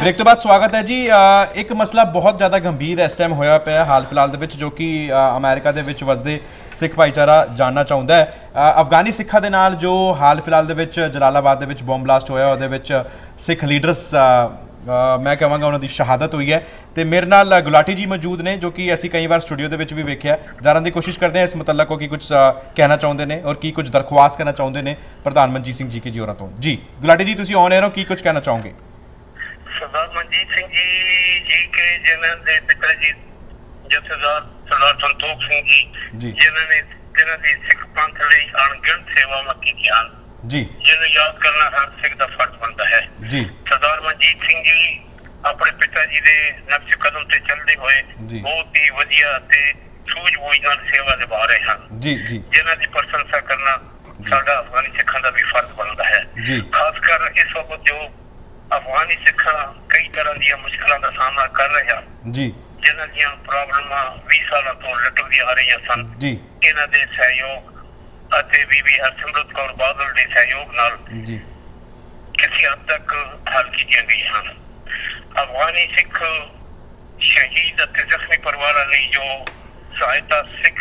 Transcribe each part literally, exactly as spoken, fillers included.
Break तो बाद स्वागत है जी। एक मसला बहुत ज़्यादा गंभीर इस टाइम होया पिया हाल फिलहाल दे विच, जो कि अमेरिका दे विच वसदे सिख भाईचारा जानना चाहुंदा है। अफगानी सिखा दे नाल जो हाल फिलहाल दे विच जलालाबाद दे विच बॉम्ब ब्लास्ट होया, उहदे विच सिख लीडर्स मैं कहांगा उन्हां दी शहादत हुई है। तो मेरे नाल गुलाटी जी मौजूद ने, जो कि असीं कई बार स्टूडियो दे विच भी वेखिया। जानने की कोशिश करते हैं इस मुतल्लक को कि कुछ कहना चाहुंदे ने और की कुछ दरख्वास्त करना चाहुंदे ने प्रधान मनजीत सिंह जी के जी होरां तो। जी गुलाटी जी, तुसीं ऑन एयर हो, की कुछ कहना चाहोगे? सरदार मनजीत सिंह जी जी के जिन्हों के पिताजी जथेदार सरदार संतोख सिंह जी जिन्होंने जिन्होंने सिख पंथ लई अणगिणत सेवावां कीतियां जी, जिन्हें याद करना हर सिख का फर्ज बनता है जी। सरदार मनजीत सिंह जी अपने पिताजी के नक्श कदम से चलते हुए बहुत ही वधिया ते सूझबूझ नाल सेवा निभा रहे हैं जी जी, जिन्हां दी प्रशंसा करना साडा अफगानी सिखां दा भी फर्ज बनता है जी। खासकर इस वक्त जो अफगानी सिखा कई तरह दी मुश्किलों का सामना कर रहे हैं जी, जिन्हां दी प्रॉब्लम बीस साल तो लटकदी आ रही सन जी। इन्हां दे सहयोग अते बीबी हरसिमरत कौर बादल के सहयोग नाल जी किसी हद तक हल की गई हैं। अफगानी सिख शहीद अते जख्मी परिवारों लई जो सहायता सिख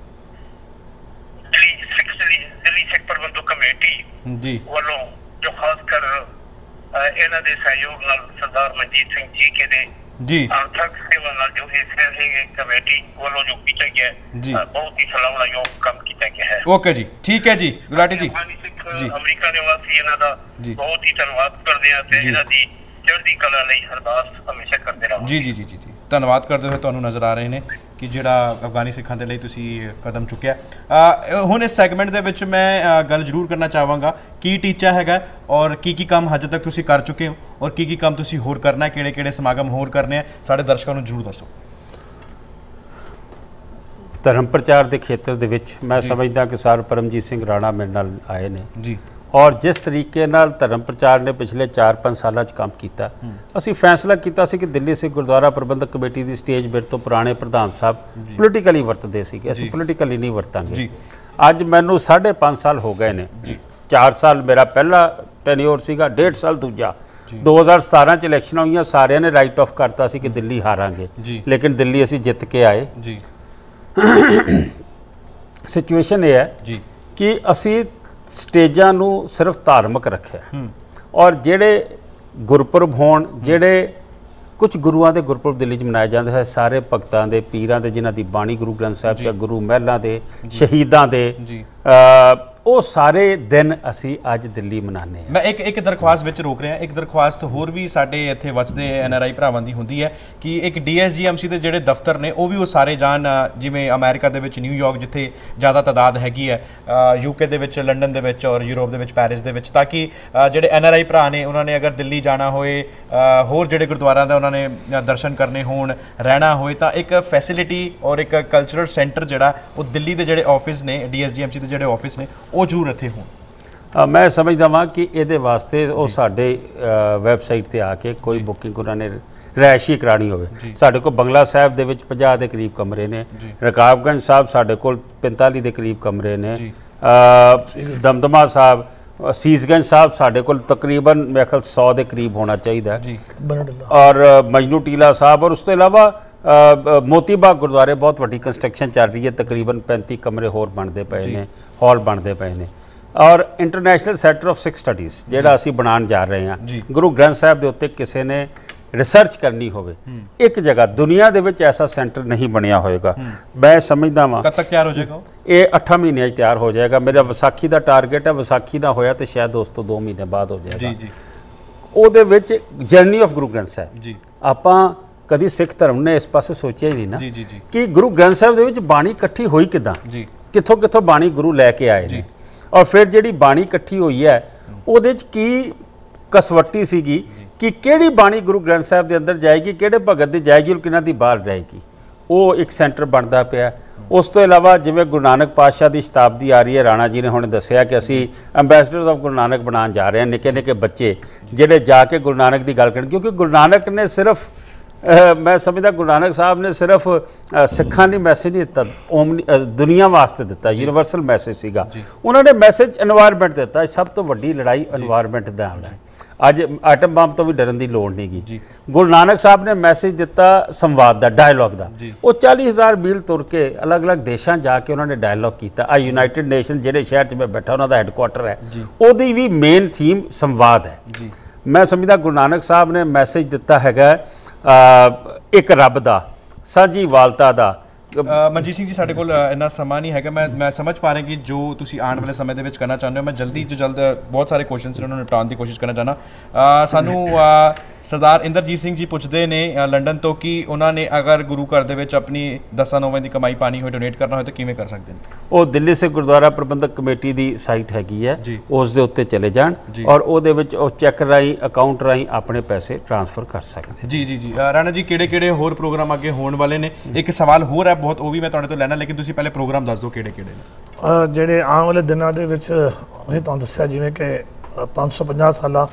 दिल्ली सिख दिल्ली सिख प्रबंधक कमेटी जी वालों जो खासकर इन्हां दे सहयोग नाल सरदार मनजीत सिंह जी के दे जी अर्थक सेवा नाल जो इस कमेटी वालों जो किया गया जी बहुत ही सराहना योग काम किया गया है। ओके जी, ठीक है जी गुलाटी जी। अमेरिका निवासी इन्हां दा बहुत ही धन्यवाद करदे हां ते इन्हां दी चढ़दी कला लई अरदास हमेशा करदे रहां जी जी जी जी जी। धन्यवाद करते हुए तुहानूं नज़र आ रहे हैं कि जिहड़ा अफगानी सिखां दे लई तुसीं कदम चुक्या। हुण इस सैगमेंट दे विच मैं गल जरूर करना चाहांगा की टीचा हैगा और की की काम हजे तक तुसीं कर चुके हो और की की काम तुसीं होर करना है, किहड़े किहड़े समागम होर करने हैं, साडे दर्शकों नूं जरूर दसो। धर्म प्रचार के खेत्र दे विच मैं समझदा कि सर परमजीत सिंह राणा मेरे नाल आए ने जी, और जिस तरीके नाल धर्म प्रचार ने पिछले चार पाँच साल काम किया, असी फैसला किया सी कि दिल्ली सिख गुरुद्वारा प्रबंधक कमेटी की स्टेज मेरे तो पुराने प्रधान साहब पोलिटिकली वरतते सी, असी पोलिटिकली नहीं वरतांगे। अज मैनू साढ़े पाँच साल हो गए ने, चार साल मेरा पहला टेन्योर सीगा, डेढ़ साल दूजा। दो हज़ार सतारह च इलैक्शन हुई, सारिਆਂ ने राइट ऑफ करता सी कि दिल्ली हारांगे, लेकिन दिल्ली असी जित के आए। सिचुएशन ये है जी कि असी स्टेजां नूं सिर्फ धार्मिक रखिया और जेड़े गुरपुरब होण, जेड़े कुछ गुरुआं दे गुरपुरब दिल्ली च मनाए जाते हैं, सारे भगतां दे पीरां दे जिन्हां दी बाणी गुरु ग्रंथ साहिब च, गुरु महलां दे शहीदां दे वो सारे दिन असी अज दिल्ली मनाने। मैं एक एक दरख्वास्त विच रोक रहा, एक दरख्वास्त होर भी साडे इत्थे वसदे एन आर आई भरावां दी हुंदी है कि एक D S G M C दे जिहड़े दफ्तर ने वो भी वो सारे जान, जिवें अमेरिका दे विच न्यूयॉर्क जिथे ज़्यादा तादाद हैगी है, यूके दे विच, लंडन दे विच और यूरोप दे विच, पैरिस दे विच, ताकि जिहड़े एन आर आई भरा ने उन्होंने अगर दिल्ली जाना होए, होर जिहड़े गुरुद्वारां दा उन्होंने दर्शन करने होण, रहना होए, तां एक फैसिलिटी और एक कल्चरल सेंटर जिहड़ा वो दिल्ली दे जिहड़े ऑफिस ने, D S G M C दे जिहड़े ऑफिस ने वो जरूर इत्थे होण। मैं समझदा वां कि ये वास्ते वो साडे वैबसाइट ते आके कोई बुकिंग उन्होंने रहायशी करानी होवे। साडे को बंगला साहब दे विच पचास के करीब कमरे ने, रकाबगंज साहब साडे कोल पैंताली के करीब कमरे ने, दमदमा साहब, सीसगंज साहब साडे कोल तकरीबन मेरे ख्याल सौ के करीब होना चाहिए, और मजनू टीला साहब, और उस तो इलावा मोतीबाग गुरुद्वारे बहुत वड्डी कंस्ट्रक्शन चल रही है, तकरीबन पैंती कमरे होर बनते पे ने, हॉल बनते पे ने, और international centre of Sikh studies जिहड़ा असीं बनाउण जा रहे हैं। गुरु ग्रंथ साहिब दे उत्ते किसी ने रिसर्च करनी होवे, एक जगह दुनिया दे विच ऐसा सेंटर नहीं बनया होएगा। मैं समझदा वां कद तक तैयार हो जाएगा ये अठा महीने तैयार हो जाएगा। मेरा विसाखी का टारगेट है, विसाखी ना होया तो शायद दोस्तों दो महीने बाद हो जाएगा। ਉਹਦੇ ਵਿੱਚ जर्नी ऑफ गुरु ग्रंथ साहिब जी ਆਪਾਂ कभी सिख धर्म ने इस पासे सोचा ही नहीं ना जी जी जी कि गुरु ग्रंथ साहिब दे विच बाणी इकट्ठी होई किदां जी, कित्थों कित्थों बाणी गुरु लैके आए ने, और फिर जिहड़ी बाणी इकट्ठी हुई है ਉਹਦੇ ਚ की कसवट्टी सीगी कि किहड़ी बाणी गुरु ग्रंथ साहिब दे अंदर जाएगी, किहड़े भगत दी जाएगी और किहनां दी बाहर जाएगी, वो एक सेंटर बनता पिया। उस तो इलावा जिवें गुरु नानक पातशाह की शताब्दी आ रही है, राणा जी ने हुण दस्सिया कि असी अंबैसडर्स ऑफ गुरु नानक बनाउण जा रहे हैं, निक्के निक्के बच्चे जिहड़े जाके गुरु नानक की गल करन, क्योंकि गुरु नानक ने सिर्फ आ, मैं समझदा गुरु नानक साहब ने सिर्फ सिखां दी मैसेज नहीं दिता, ओम दुनिया वास्ते दिता, यूनीवर्सल मैसेज सीगा। उन्होंने मैसेज एनवायरमेंट दिता, सब तो वड्डी लड़ाई एनवायरमेंट दा है। ਅੱਜ ਆਟਮ ਬੰਬ ਤੋਂ ਵੀ ਡਰਨ ਦੀ ਲੋੜ ਨਹੀਂ ਗੀ। ਗੁਰੂ ਨਾਨਕ ਸਾਹਿਬ ਨੇ ਮੈਸੇਜ ਦਿੱਤਾ ਸੰਵਾਦ ਦਾ, ਡਾਇਲੌਗ ਦਾ। ਉਹ ਚਾਲੀ ਹਜ਼ਾਰ ਮੀਲ ਤੁਰ ਕੇ ਅਲੱਗ-ਅਲੱਗ ਦੇਸ਼ਾਂ ਜਾ ਕੇ ਉਹਨਾਂ ਨੇ ਡਾਇਲੌਗ ਕੀਤਾ। ਆ ਯੂਨਾਈਟਿਡ ਨੇਸ਼ਨ ਜਿਹੜੇ ਸ਼ਹਿਰ 'ਚ ਮੈਂ ਬੈਠਾ ਉਹਨਾਂ ਦਾ ਹੈੱਡਕੁਆਟਰ ਹੈ, ਉਹਦੀ ਵੀ ਮੇਨ ਥੀਮ ਸੰਵਾਦ ਹੈ। ਮੈਂ ਸਮਝਦਾ ਗੁਰੂ ਨਾਨਕ ਸਾਹਿਬ ਨੇ ਮੈਸੇਜ ਦਿੱਤਾ ਹੈਗਾ ਇੱਕ ਰੱਬ ਦਾ, ਸਾਂਝੀਵਾਲਤਾ ਦਾ। ਮਨਜੀਤ ਸਿੰਘ ਜੀ, ਸਾਡੇ ਕੋਲ ਇੰਨਾ ਸਮਾਂ ਨਹੀਂ ਹੈਗਾ। ਮੈਂ ਮੈਂ ਸਮਝ ਪਾ ਰਿਹਾ ਕਿ ਜੋ ਤੁਸੀਂ ਆਉਣ ਵਾਲੇ ਸਮੇਂ ਦੇ ਵਿੱਚ ਕਰਨਾ ਚਾਹੁੰਦੇ ਹੋ, ਮੈਂ ਜਲਦੀ ਤੋਂ ਜਲਦ ਬਹੁਤ ਸਾਰੇ ਕੁਐਸਚਨਸ ਉਹਨਾਂ ਨੂੰ ਨਿਪਟਾਉਣ ਦੀ ਕੋਸ਼ਿਸ਼ ਕਰਨਾ ਚਾਹੁੰਦਾ। ਸਾਨੂੰ ਸਰਦਾਰ ਇੰਦਰਜੀਤ ਸਿੰਘ ਜੀ ਪੁੱਛਦੇ ਨੇ ਲੰਡਨ ਤੋਂ ਕਿ ਉਹਨਾਂ ਨੇ ਅਗਰ ਗੁਰੂ ਘਰ ਦੇ ਵਿੱਚ ਆਪਣੀ ਦਸਾਂ ਨੌਵੇਂ ਦੀ ਕਮਾਈ ਪਾਣੀ ਹੋਏ, ਡੋਨੇਟ ਕਰਨਾ ਹੋਏ ਤਾਂ ਕਿਵੇਂ ਕਰ ਸਕਦੇ ਨੇ? ਉਹ ਦਿੱਲੀ ਸਿੱਖ ਗੁਰਦੁਆਰਾ ਪ੍ਰਬੰਧਕ ਕਮੇਟੀ ਦੀ ਸਾਈਟ ਹੈਗੀ ਹੈ, ਉਸ ਦੇ ਉੱਤੇ ਚਲੇ ਜਾਣ ਔਰ ਉਹਦੇ ਵਿੱਚ ਉਹ ਚੈੱਕ ਰਾਹੀਂ, ਅਕਾਊਂਟ ਰਾਹੀਂ ਆਪਣੇ ਪੈਸੇ ਟ੍ਰਾਂਸਫਰ ਕਰ ਸਕਦੇ। ਜੀ ਜੀ ਜੀ ਰਾਣਾ ਜੀ, ਕਿਹੜੇ ਕਿਹੜੇ ਹੋਰ ਪ੍ਰੋਗਰਾਮ ਅੱਗੇ ਹੋਣ ਵਾਲੇ ਨੇ? ਇੱਕ ਸਵਾਲ ਹੋਰ ਹੈ ਬਹੁਤ, ਉਹ ਵੀ ਮੈਂ ਤੁਹਾਡੇ ਤੋਂ ਲੈਣਾ, ਲੇਕਿਨ ਤੁਸੀਂ ਪਹਿਲੇ ਪ੍ਰੋਗਰਾਮ ਦੱਸ ਦਿਓ ਕਿਹੜੇ ਕਿਹੜੇ ਨੇ ਜਿਹੜੇ ਆਉਣ ਵਾਲੇ ਦਿਨਾਂ ਦੇ ਵਿੱਚ। ਅਸੀਂ ਤੁਹਾਨੂੰ ਦੱਸਿਆ ਜਿਵੇਂ ਕਿ ਪੰਜ ਸੌ ਪੰਜਾਹ ਸਾਲਾ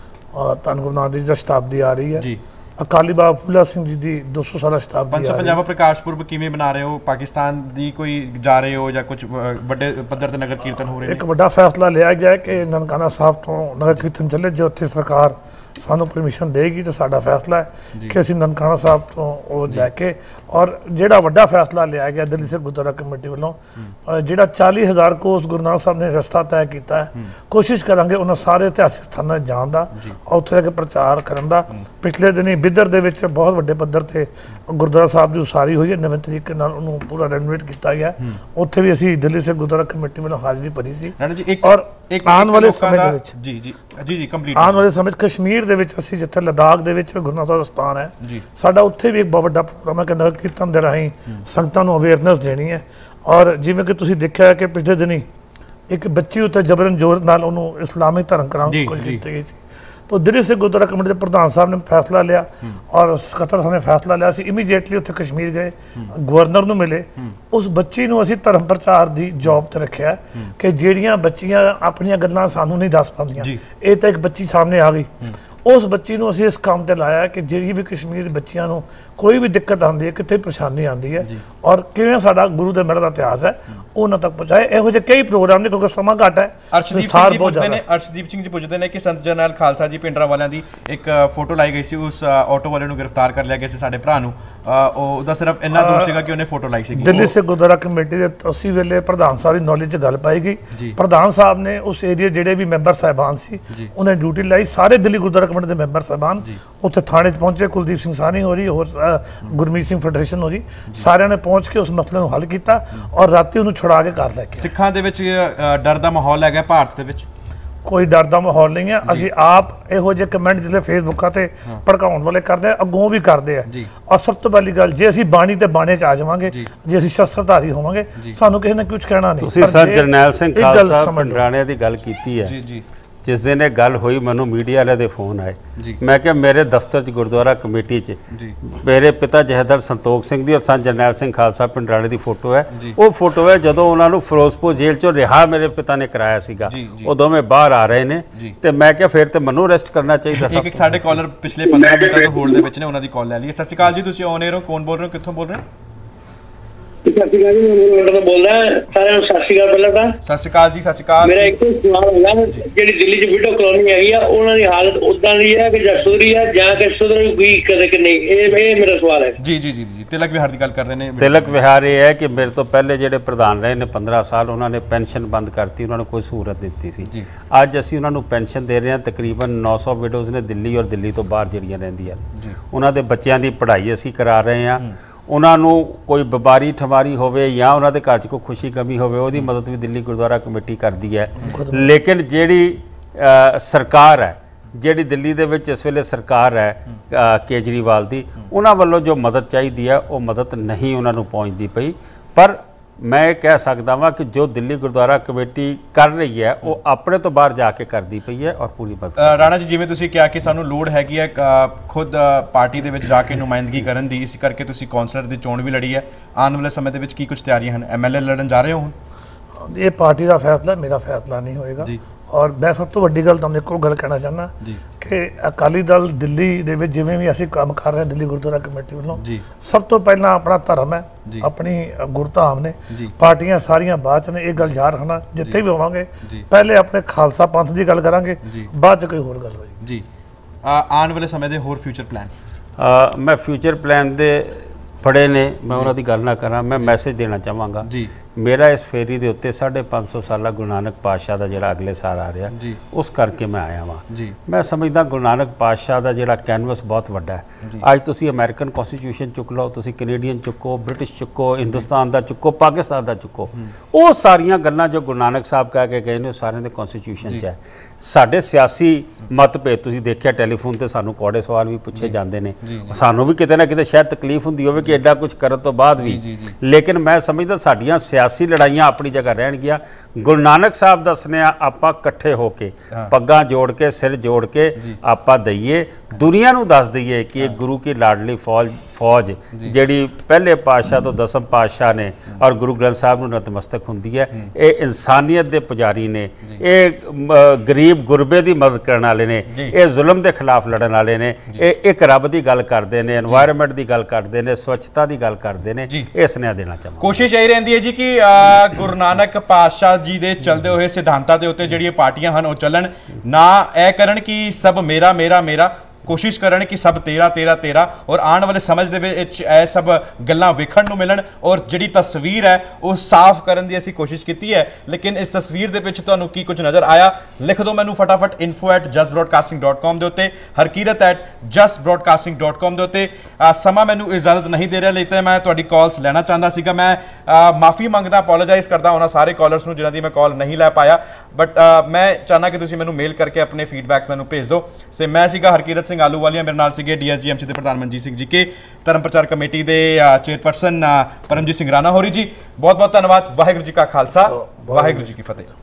ਧੰਨ ਗੁਰੂ ਨਾਨਕ ਦੇਵ ਜੀ ਸ਼ਤਾਬਦੀ ਆ ਰਹੀ ਹੈ ਜੀ। ਅਕਾਲੀ ਬਾਬਾ ਫੂਲਾ ਸਿੰਘ ਜੀ ਦੀ ਦੋ ਸੌ ਸਾਲਾ ਸ਼ਤਾਬਦੀ ਪੰਜ ਸੌ ਪੰਜਾਹ ਪ੍ਰਕਾਸ਼ ਪੁਰਬ ਕਿਵੇਂ ਬਣਾ ਰਹੇ ਹੋ? ਪਾਕਿਸਤਾਨ ਦੀ ਕੋਈ ਜਾ ਰਹੇ ਹੋ ਜਾਂ ਕੁਝ ਵੱਡੇ ਪੱਧਰ ਤੇ ਨਗਰ ਕੀਰਤਨ ਹੋ ਰਹੇ ਨੇ? ਇੱਕ ਵੱਡਾ ਫੈਸਲਾ ਲਿਆ ਗਿਆ ਕਿ ਨਨਕਾਣਾ ਸਾਹਿਬ ਤੋਂ ਨਗਰ ਕੀਰਤਨ ਚੱਲੇ, ਜੇ ਉੱਥੇ ਸਰਕਾਰ ਸਾਨੂੰ ਪਰਮਿਸ਼ਨ ਦੇਗੀ ਤਾਂ ਸਾਡਾ ਫੈਸਲਾ ਹੈ ਕਿ ਅਸੀਂ ਨਨਕਾਣਾ ਸਾਹਿਬ ਤੋਂ ਉਹ ਲੈ ਕੇ। ਔਰ ਜਿਹੜਾ ਵੱਡਾ ਫੈਸਲਾ ਲਿਆ ਗਿਆ ਦਿੱਲੀ ਸਿੱਖ ਗੁਰਦੁਆਰਾ ਕਮੇਟੀ ਵੱਲੋਂ, ਜਿਹੜਾ ਚਾਲੀ ਹਜ਼ਾਰ ਕੋਸ ਗੁਰੂ ਨਾਨਕ ਸਾਹਿਬ ਨੇ ਰਸਤਾ ਤੈਅ ਕੀਤਾ ਹੈ, ਕੋਸ਼ਿਸ਼ ਕਰਾਂਗੇ ਉਹਨਾਂ ਸਾਰੇ ਇਤਿਹਾਸਿਕ ਸਥਾਨਾਂ 'ਤੇ ਜਾਣ ਦਾ, ਉੱਥੇ ਜਾ ਕੇ ਪ੍ਰਚਾਰ ਕਰਨ ਦਾ। ਪਿਛਲੇ ਦਿਨੀ ਬਿੱਦਰ ਦੇ ਵਿੱਚ ਬਹੁਤ ਵੱਡੇ ਪੱਧਰ ਤੇ ਗੁਰਦੁਆਰਾ ਸਾਹਿਬ ਦੀ ਉਸਾਰੀ ਹੋਈ ਹੈ, ਨਵੇਂ ਤਰੀਕੇ ਨਾਲ ਉਹਨੂੰ ਪੂਰਾ ਰੈਨੋਵੇਟ ਕੀਤਾ ਗਿਆ। ਉੱਥੇ ਵੀ ਅਸੀਂ ਦਿੱਲੀ ਸਿੱਖ ਗੁਰਦੁਆਰਾ ਕਮੇਟੀ ਵੱਲੋਂ ਹਾਜ਼ਰੀ ਭਰੀ ਸੀ। ਔਰ ਆਉਣ ਵਾਲੇ ਸਮੇਂ ਦੇ ਵਿੱਚ ਜੀ ਜੀ ਜੀ ਜੀ ਕੰਪਲੀਟ ਆਉਣ ਵਾਲੇ ਸਮੇਂ ਕਸ਼ਮੀਰ ਦੇ ਵਿੱਚ ਅਸੀਂ ਜਿੱਥੇ ਲਦਾਖ ਦੇ ਵਿੱਚ ਗੁਰੂ ਨਾਨਕ ਸਾਹਿਬ ਦਾ ਸਥਾਨ ਹੈ, ਸਾਡਾ ਉੱਥੇ ਵੀ ਇੱਕ ਬਹੁਤ ਵੱਡਾ ਪ੍ਰੋਗਰਾਮ ਹੈ ਕਿ ਨਗਰ ਕੀਰਤਨ ਦੇ ਰਾਹੀਂ ਸੰਗਤਾਂ ਨੂੰ ਅਵੇਅਰਨੈਸ ਦੇਣੀ ਹੈ। ਔਰ ਜਿਵੇਂ ਕਿ ਤੁਸੀਂ ਦੇਖਿਆ ਕਿ ਪਿਛਲੇ ਦਿਨੀ ਇੱਕ ਬੱਚੀ ਉੱਤੇ ਜਬਰਨ ਜ਼ੋਰ ਨਾਲ ਉਹਨੂੰ ਇਸਲਾਮਿਕ ਧਰਮ ਕਰਾਉਣ ਦੀ ਕੋਸ਼ਿਸ਼ ਕੀਤੀ ਗਈ ਸੀ। तो दिल्ली सिख गुरुद्वारा कमेटी के प्रधान साहब ने फैसला लिया और सकत्तर साहब ने फैसला लिया, असीं इमीडिएटली उत्थे कश्मीर गए, गवर्नर नूं मिले, उस बच्ची नूं असीं धर्म प्रचार दी जॉब ते रखिया कि जिहड़ियां बच्चियां अपनियां गल्लां सानूं नहीं दस पाउंदियां, इह तां एक बच्ची सामने आ गई, उस बच्ची नूं असीं इस काम ते लाया कि जिहड़ी भी कश्मीर दी बच्चियां नूं कोई भी दिक्कत आती है, कितने परेशानी आती है और किवें साडा गुरु दे मेहर दा इतिहास है उन्हां तक पहुँचाए। इहो जिहे कई प्रोग्राम ने क्योंकि समा घट है। अर्शदीप सिंह जी पुछदे ने अर्शदीप सिंह जी पुछदे ने कि संत जरनैल खालसा जी पिंडरा वालियां दी एक फोटो लाई गई सी, उस ऑटो वाले नूं गिरफ्तार कर लिया गया सी साडे भरा नूं, ਉਹਦਾ ਸਿਰਫ ਇੰਨਾ ਦੋਸ਼ ਸੀਗਾ ਕਿ ਉਹਨੇ ਫੋਟੋ ਲਾਈ ਸੀ। ਦਿੱਲੀ ਸਿੱਖ ਗੁਰਦੁਆਰਾ ਕਮੇਟੀ ਦੇ ਉਸੇ ਵੇਲੇ ਪ੍ਰਧਾਨ ਸਾਹਿਬ ਦੀ ਨੌਲੇਜ 'ਚ ਗੱਲ ਪਾਈ ਗਈ। ਪ੍ਰਧਾਨ ਸਾਹਿਬ ਨੇ ਉਸ ਏਰੀਆ ਜਿਹੜੇ ਵੀ ਮੈਂਬਰ ਸਾਹਿਬਾਨ ਸੀ ਉਹਨੇ ਡਿਊਟੀ ਲਾਈ, ਸਾਰੇ ਦਿੱਲੀ ਗੁਰਦੁਆਰਾ ਕਮੇਟੀ ਦੇ ਮੈਂਬਰ ਸਾਹਿਬਾਨ ਉੱਥੇ ਥਾਣੇ 'ਚ ਪਹੁੰਚੇ, ਕੁਲਦੀਪ ਸਿੰਘ ਸਾਹਨੀ ਹੋ ਰਹੀ, ਹੋਰ ਗੁਰਮੀਤ ਸਿੰਘ ਫੈਡਰੇਸ਼ਨ ਹੋ ਰਹੀ, ਸਾਰਿਆਂ ਨੇ ਪਹੁੰਚ ਕੇ ਉਸ ਮਸਲੇ ਨੂੰ ਹੱਲ ਕੀਤਾ ਔਰ ਰਾਤੀ ਉਹਨੂੰ ਛੁਡਾ ਕੇ ਘਰ ਲੈ ਕੇ। ਸਿੱਖਾਂ ਦੇ ਵਿੱਚ ਡਰ ਦਾ ਮਾਹੌਲ ਹੈਗਾ ਭਾਰਤ ਦੇ ਵਿੱਚ? कोई डर का माहौल नहीं है। असी आप इहो जे कमेंट जिसले फेसबुक से भड़काउण वाले करते हैं, अगों भी करते हैं। और सब तो पहली गल जे असी बाणी ते बाणे च आ जावांगे, जे असी शस्त्रधारी होवांगे, सानू किसी ने कुछ कहना नहीं। तुसीं सर जरनैल सिंह खालसा पिंडराणे दी गल कीती है, जी जी जिस दिन ये गल हुई मैनू मीडिया वाले दे फोन आए, मैं क्या मेरे दफ्तर च गुरुद्वारा कमेटी च मेरे पिता जहदर संतोख सिंह दी और संत जरनैल सिंह खालसा पिंडराणे दी फोटो है। वो फोटो है जदों उन्हां नूं फिरोजपुर जेल चों रिहा मेरे पिता ने कराया सीगा, वो दोवें बाहर आ रहे ने ते मैं क्या फिर ते मैनूं अरेस्ट करना चाहिए। एक एक साडे कॉलर पिछले पंद्रह मिनटां तो होल्ड दे विच ने, उन्हां दी कॉल लै लईए। सत श्री अकाल जी, तुसीं ऑन एयर हो, कौन बोल रहे हो, कित्थों बोल रहे हो? सत श्री अकाल जी, मैं लंडन तो बोल रहा है। सारे सत श्री अकाल पहले तो सत श्री अकाल जी। सत श्री अकाल। मेरा एक सवाल है, ਜਿਹੜੀ ਦਿੱਲੀ ਚ ਵਿਡੋ ਕਲੋਨੀ ਹੈਗੀ ਆ ਉਹਨਾਂ ਦੀ ਹਾਲਤ ਉਦਾਂ ਦੀ ਹੈ ਕਿ ਜਾਂ ਸੁਧਰੀ ਹੈ ਜਾਂ ਕਿ ਸੁਧਰ ਗਈ ਕਦੇ ਕਿ ਨਹੀਂ, ਇਹ ਇਹ ਮੇਰਾ ਸਵਾਲ ਹੈ। ਜੀ ਜੀ ਜੀ ਜੀ ਤਿਲਕ ਵਿਹਾਰ ਦੀ ਗੱਲ ਕਰ ਰਹੇ ਨੇ। ਤਿਲਕ ਵਿਹਾਰ ਇਹ ਹੈ ਕਿ ਮੇਰੇ ਤੋਂ ਪਹਿਲੇ ਜਿਹੜੇ ਪ੍ਰਧਾਨ ਰਹੇ ਨੇ ਪੰਦਰਾਂ ਸਾਲ, ਉਹਨਾਂ ਨੇ ਪੈਨਸ਼ਨ ਬੰਦ ਕਰਤੀ, ਉਹਨਾਂ ਨੂੰ ਕੋਈ ਸਹੂਲਤ ਦਿੱਤੀ ਸੀ। ਅੱਜ ਅਸੀਂ ਉਹਨਾਂ ਨੂੰ ਪੈਨਸ਼ਨ ਦੇ ਰਹੇ ਹਾਂ। ਤਕਰੀਬਨ ਨੌ ਸੌ ਵਿਡੋਜ਼ ਨੇ ਦਿੱਲੀ ਔਰ ਦਿੱਲੀ ਤੋਂ ਬਾਹਰ ਜਿਹੜੀਆਂ ਰਹਿੰਦੀਆਂ, ਉਹਨਾਂ ਦੇ ਬੱਚਿਆਂ ਦੀ ਪੜ੍ਹਾਈ ਅਸੀਂ ਕਰਾ ਰਹੇ ਹਾਂ। ਉਹਨਾਂ ਨੂੰ ਕੋਈ ਬਿਮਾਰੀ ਠਮਾਰੀ ਹੋਵੇ ਜਾਂ ਉਹਨਾਂ ਦੇ ਘਰ 'ਚ ਕੋਈ ਖੁਸ਼ੀ ਕਮੀ ਹੋਵੇ, ਉਹਦੀ ਮਦਦ ਵੀ ਦਿੱਲੀ ਗੁਰਦੁਆਰਾ ਕਮੇਟੀ ਕਰਦੀ ਹੈ। ਲੇਕਿਨ ਜਿਹੜੀ ਸਰਕਾਰ ਹੈ, ਜਿਹੜੀ ਦਿੱਲੀ ਦੇ ਵਿੱਚ ਇਸ ਵੇਲੇ ਸਰਕਾਰ ਹੈ ਕੇਜਰੀਵਾਲ ਦੀ, ਉਹਨਾਂ ਵੱਲੋਂ ਜੋ ਮਦਦ ਚਾਹੀਦੀ ਹੈ ਉਹ ਮਦਦ ਨਹੀਂ ਉਹਨਾਂ ਨੂੰ ਪਹੁੰਚਦੀ ਪਈ। ਪਰ मैं कह सकता वा कि जो दिल्ली गुरुद्वारा कमेटी कर रही है वो अपने तो बाहर जाके करती पई है और पूरी मदद। राणा जी, जिवें तुसीं कहा कि सानू लोड़ हैगी है खुद पार्टी दे विच जाके नुमाइंदगी करन दी, इस करके तुसीं कौंसलर दी चोण भी लड़ी है। आने वाले समय दे विच की कुछ तैयारियां हैं? एम एल ए लड़न जा रहे हो? ये पार्टी का फैसला, मेरा फैसला नहीं होएगा ਔਰ ਮੈਂ ਸਭ ਤੋਂ ਵੱਡੀ ਗੱਲ ਤੁਹਾਨੂੰ ਇੱਕੋ ਗੱਲ ਕਹਿਣਾ ਚਾਹੁੰਦਾ ਕਿ ਅਕਾਲੀ ਦਲ ਦਿੱਲੀ ਦੇ ਵਿੱਚ ਜਿਵੇਂ ਵੀ ਅਸੀਂ ਕੰਮ ਕਰ ਰਹੇ ਹਾਂ ਦਿੱਲੀ ਗੁਰਦੁਆਰਾ ਕਮੇਟੀ ਵੱਲੋਂ, ਸਭ ਤੋਂ ਪਹਿਲਾਂ ਆਪਣਾ ਧਰਮ ਹੈ, ਆਪਣੀ ਗੁਰਧਾਮ ਨੇ, ਪਾਰਟੀਆਂ ਸਾਰੀਆਂ ਬਾਅਦ ਚ ਨੇ। ਇਹ ਗੱਲ ਯਾਦ ਰੱਖਣਾ, ਜਿੱਥੇ ਵੀ ਹੋਵਾਂਗੇ ਪਹਿਲੇ ਆਪਣੇ ਖਾਲਸਾ ਪੰਥ ਦੀ ਗੱਲ ਕਰਾਂਗੇ, ਬਾਅਦ ਚ ਕੋਈ ਹੋਰ ਗੱਲ ਹੋਈ ਜੀ। ਆਉਣ ਵਾਲੇ ਸਮੇਂ ਦੇ ਹੋਰ ਫਿਊਚਰ ਪਲਾਨਸ? ਮੈਂ ਫਿਊਚਰ ਪਲਾਨ ਦੇ ਫੜੇ ਨੇ, ਮੈਂ ਉਹਨਾਂ ਦੀ ਗੱਲ ਨਾ ਕਰਾਂ, ਮੈਂ ਮੈਸੇਜ ਦੇਣਾ ਚਾਹਾਂਗਾ ਜੀ। ਮੇਰਾ ਇਸ ਫੇਰੀ ਦੇ ਉੱਤੇ ਸਾਢੇ ਪੰਜ ਸੌ ਸਾਲਾ ਗੁਰੂ ਨਾਨਕ ਪਾਤਸ਼ਾਹ ਦਾ ਜਿਹੜਾ ਅਗਲੇ ਸਾਲ ਆ ਰਿਹਾ, ਉਸ ਕਰਕੇ ਮੈਂ ਆਇਆ ਵਾਂ। ਮੈਂ ਸਮਝਦਾ ਗੁਰੂ ਨਾਨਕ ਪਾਤਸ਼ਾਹ ਦਾ ਜਿਹੜਾ ਕੈਨਵਸ ਬਹੁਤ ਵੱਡਾ ਹੈ। ਅੱਜ ਤੁਸੀਂ ਅਮਰੀਕਨ ਕਨਸਟੀਟਿਊਸ਼ਨ ਚੁੱਕ ਲਓ, ਤੁਸੀਂ ਕੈਨੇਡੀਅਨ ਚੁੱਕੋ, ਬ੍ਰਿਟਿਸ਼ ਚੁੱਕੋ, ਹਿੰਦੁਸਤਾਨ ਦਾ ਚੁੱਕੋ, ਪਾਕਿਸਤਾਨ ਦਾ ਚੁੱਕੋ, ਉਹ ਸਾਰੀਆਂ ਗੱਲਾਂ ਜੋ ਗੁਰੂ ਨਾਨਕ ਸਾਹਿਬ ਕਹਿ ਕੇ ਗਏ ਨੇ ਉਹ ਸਾਰਿਆਂ ਦੇ ਕਨਸਟੀਟਿਊਸ਼ਨ 'ਚ ਹੈ। ਸਾਡੇ ਸਿਆਸੀ ਮਤਭੇਦ ਤੁਸੀਂ ਦੇਖਿਆ, ਟੈਲੀਫੋਨ ਤੇ ਸਾਨੂੰ ਕੌੜੇ ਸਵਾਲ ਵੀ ਪੁੱਛੇ ਜਾਂਦੇ ਨੇ, ਸਾਨੂੰ ਵੀ ਕਿਤੇ ਨਾ ਕਿਤੇ ਸ਼ਾਇਦ ਤਕਲੀਫ ਹੁੰਦੀ ਹੋਵੇ ਕਿ ਐਡਾ ਕੁਝ ਕਰਨ ਤੋਂ ਬਾਅਦ ਵੀ, ਲੇਕਿਨ ਮੈਂ ਸਮਝਦਾ ਸਾਡੀਆਂ ਸਿਆਸੀ ਲੜਾਈਆਂ ਆਪਣੀ ਜਗ੍ਹਾ ਰਹਿਣਗੀਆਂ। ਗੁਰੂ ਨਾਨਕ ਸਾਹਿਬ ਦਾ ਸੁਨੇਹਾ ਆਪਾਂ ਇਕੱਠੇ ਹੋ ਕੇ, ਪੱਗਾਂ ਜੋੜ ਕੇ, ਸਿਰ ਜੋੜ ਕੇ ਆਪਾਂ ਦਈਏ, ਦੁਨੀਆ ਨੂੰ ਦੱਸ ਦਈਏ ਕਿ ਇਹ ਗੁਰੂ ਕੀ ਲਾਡਲੀ ਫੌਜ ਫੌਜ ਜਿਹੜੀ ਪਹਿਲੇ ਪਾਤਸ਼ਾਹ ਤੋਂ ਦਸਮ ਪਾਤਸ਼ਾਹ ਨੇ ਔਰ ਗੁਰੂ ਗ੍ਰੰਥ ਸਾਹਿਬ ਨੂੰ ਨਤਮਸਤਕ ਹੁੰਦੀ ਹੈ। ਇਹ ਇਨਸਾਨੀਅਤ ਦੇ ਪੁਜਾਰੀ ਨੇ, ਇਹ ਗਰੀਬ ਗੁਰਬੇ ਦੀ ਮਦਦ ਕਰਨ ਵਾਲੇ ਨੇ, ਇਹ ਜ਼ੁਲਮ ਦੇ ਖਿਲਾਫ ਲੜਨ ਵਾਲੇ ਨੇ, ਇਹ ਇੱਕ ਰੱਬ ਦੀ ਗੱਲ ਕਰਦੇ ਨੇ, এনवायरमेंट ਦੀ ਗੱਲ ਕਰਦੇ ਨੇ, ਸਵੱਛਤਾ ਦੀ ਗੱਲ ਕਰਦੇ ਨੇ। ਇਹ ਸੁਨੇਹਾ ਦੇਣਾ ਚਾਹੁੰਦਾ। ਕੋਸ਼ਿਸ਼ ਇਹ ਰਹਿੰਦੀ ਹੈ ਜੀ ਕਿ ਗੁਰੂ ਨਾਨਕ ਪਾਤਸ਼ਾਹ ਜੀ ਦੇ ਚੱਲਦੇ ਹੋਏ ਸਿਧਾਂਤਾਂ ਦੇ ਉੱਤੇ ਜਿਹੜੀਆਂ ਪਾਰਟੀਆਂ ਹਨ ਉਹ ਚੱਲਣ, ਨਾ ਇਹ ਕਰਨ ਕਿ ਸਭ ਮੇਰਾ ਮੇਰਾ ਮੇਰਾ, ਕੋਸ਼ਿਸ਼ ਕਰਨ ਕਿ ਸਭ ਤੇਰਾ ਤੇਰਾ ਤੇਰਾ। ਔਰ ਆਉਣ ਵਾਲੇ ਸਮਝ ਦੇ ਵਿੱਚ ਇਹ ਸਭ ਗੱਲਾਂ ਵੇਖਣ ਨੂੰ ਮਿਲਣ ਔਰ ਜਿਹੜੀ ਤਸਵੀਰ ਹੈ ਉਹ ਸਾਫ਼ ਕਰਨ ਦੀ ਅਸੀਂ ਕੋਸ਼ਿਸ਼ ਕੀਤੀ ਹੈ। ਲੇਕਿਨ ਇਸ ਤਸਵੀਰ ਦੇ ਵਿੱਚ ਤੁਹਾਨੂੰ ਕੀ ਕੁਝ ਨਜ਼ਰ ਆਇਆ, ਲਿਖ ਦਿਓ ਮੈਨੂੰ ਫਟਾਫਟ info at just broadcasting dot com ਦੇ ਉੱਤੇ, Harkirat at just broadcasting dot com ਦੇ ਉੱਤੇ। ਸਮਾਂ ਮੈਨੂੰ ਇਜਾਜ਼ਤ ਨਹੀਂ ਦੇ ਰਿਹਾ, ਲਈ ਤਾਂ ਮੈਂ ਤੁਹਾਡੀ ਕਾਲਸ ਲੈਣਾ ਚਾਹੁੰਦਾ ਸੀਗਾ। ਮੈਂ ਮਾਫੀ ਮੰਗਦਾ, ਅਪੋਲੋਜਾਈਜ਼ ਕਰਦਾ ਉਹਨਾਂ ਸਾਰੇ ਕਾਲਰਸ ਨੂੰ ਜਿਨ੍ਹਾਂ ਦੀ ਮੈਂ ਕਾਲ ਨਹੀਂ ਲੈ ਪਾਇਆ, ਬਟ ਮੈਂ ਚਾਹੁੰਦਾ ਕਿ ਤੁਸੀਂ ਮੈਨੂੰ ਮੇਲ ਕਰਕੇ ਆਪਣੇ ਫੀਡਬੈਕਸ ਮੈਨੂੰ ਭੇਜ ਦਿਓ। ਸੇ ਮੈਂ ਸੀਗਾ ਹਰਕੀਰਤ ਸਿੰਘ ਆਲੂਵਾਲੀਆ, ਮੇਰੇ ਨਾਲ ਸੀਗੇ ਡੀਐਸਜੀਐਮਸੀ ਦੇ ਪ੍ਰਧਾਨ ਮਨਜੀਤ ਸਿੰਘ ਜੀ ਕੇ, ਧਰਮ ਪ੍ਰਚਾਰ ਕਮੇਟੀ ਦੇ ਚੇਅਰਪਰਸਨ ਪਰਮਜੀਤ ਸਿੰਘ ਰਾਣਾ ਹੋਰੀ ਜੀ। ਬਹੁਤ ਬਹੁਤ ਧੰਨਵਾਦ। ਵਾਹਿਗੁਰੂ ਜੀ ਕਾ ਖਾਲਸਾ, ਵਾਹਿਗੁਰੂ ਜੀ ਕੀ ਫਤਿਹ।